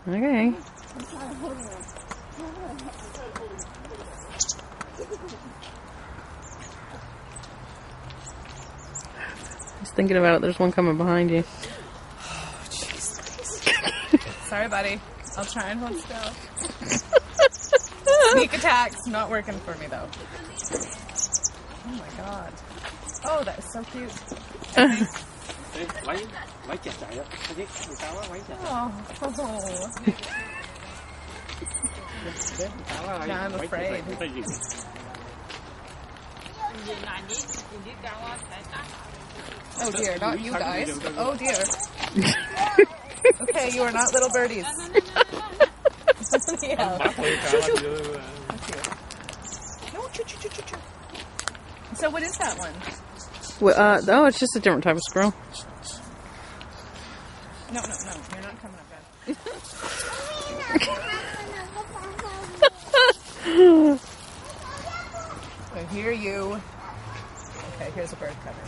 Okay. Just thinking about it, there's one coming behind you. Oh, jeez. Sorry, buddy. I'll try and hold still. Sneak attacks, not working for me though. Oh my god. Oh, that is so cute. Oh. Now I'm afraid. Oh dear, not you guys. Oh dear. Okay, you are not little birdies. Yeah. So what is that one? Well, oh, it's just a different type of squirrel. No, you're not coming up, Ben. I hear you. Okay, here's a bird cover.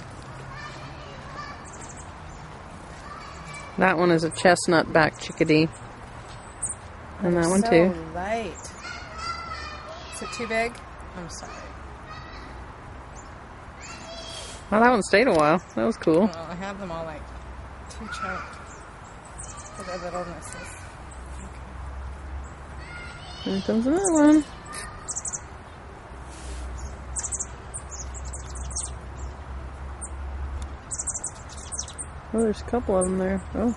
That one is a chestnut back chickadee. And that one too. So light. Is it too big? I'm sorry. Well, that one stayed a while. That was cool. Well, I have them all like too choked for their littlenesses. Okay. Here comes another one. Oh, there's a couple of them there. Oh.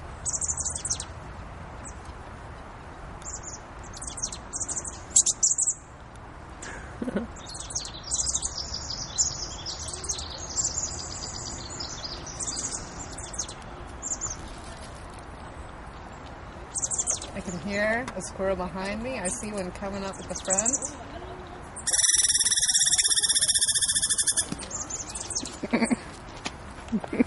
I can hear a squirrel behind me. I see one coming up at the front.